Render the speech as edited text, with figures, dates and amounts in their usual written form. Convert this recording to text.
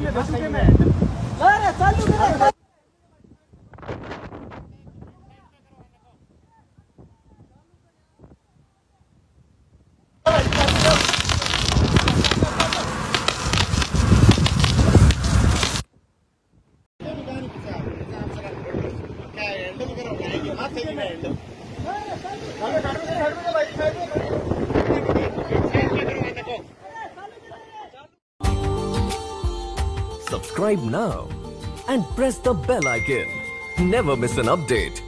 Subscribe now and press the bell icon. Never miss an update.